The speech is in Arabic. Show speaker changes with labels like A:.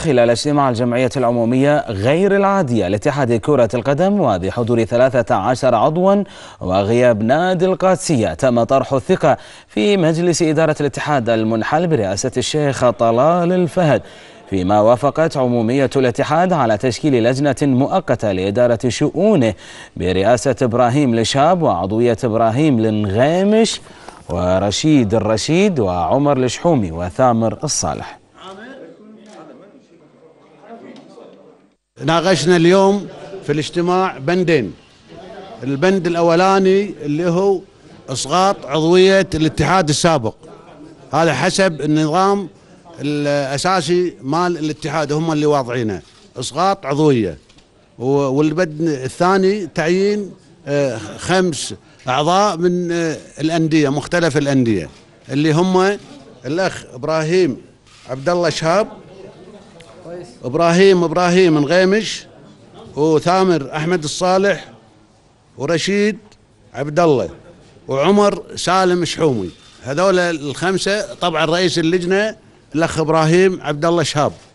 A: خلال اجتماع الجمعية العمومية غير العادية لاتحاد كرة القدم وبحضور 13 عضوا وغياب نادي القادسية، تم طرح الثقة في مجلس إدارة الاتحاد المنحل برئاسة الشيخ طلال الفهد، فيما وافقت عمومية الاتحاد على تشكيل لجنة مؤقتة لإدارة شؤونه برئاسة إبراهيم الشهاب وعضوية إبراهيم النغامش ورشيد الرشيد وعمر الشحومي وثامر الصالح.
B: ناقشنا اليوم في الاجتماع بندين. البند الأولاني اللي هو إسقاط عضوية الاتحاد السابق، هذا حسب النظام الأساسي مال الاتحاد، هم اللي واضعينه إسقاط عضوية. والبند الثاني تعيين 5 أعضاء من الأندية، مختلف الأندية، اللي هم الأخ إبراهيم عبد الله شهاب، إبراهيم نغيمش، وثامر أحمد الصالح، ورشيد عبد الله، وعمر سالم شحومي. هذول ال5. طبعا رئيس اللجنة الأخ إبراهيم عبد الله شهاب.